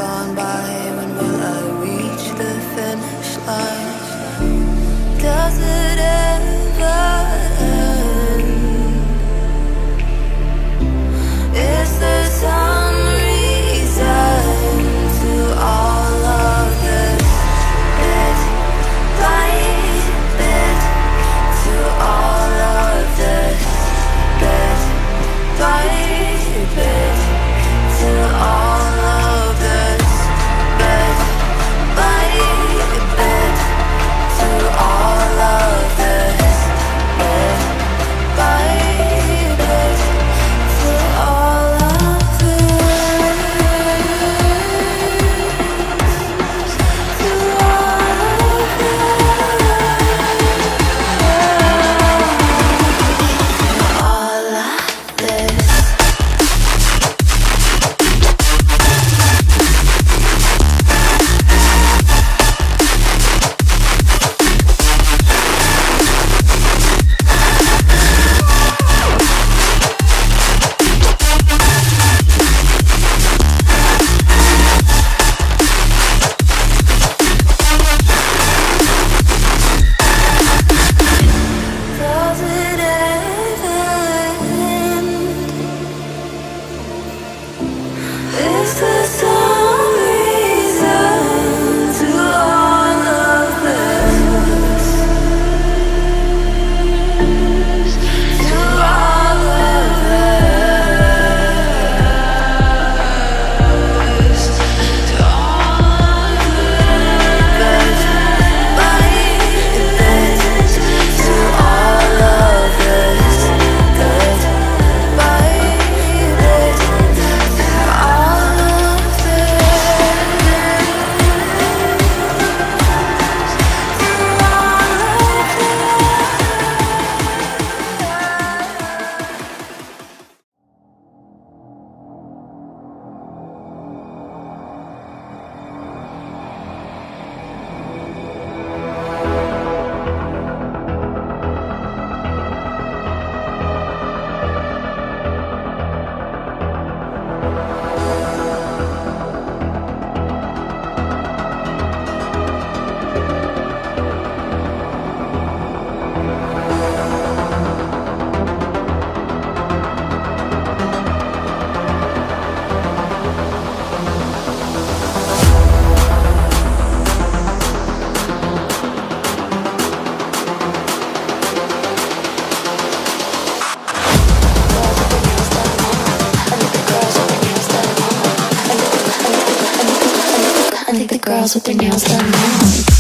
gone by? When will I reach the finish line? Does it ever end? Is there some reason to all of this? Bit by bit, to all of this. Bit by bit, to all of this. Bit by bit, to all of this. Bit by bit, to all of this. To all of this. Does it ever end? Is there some reason to all of this? To all of this. To all of this. By bit, to all of this. Bit by bit, to all of I think the girls with their nails done now.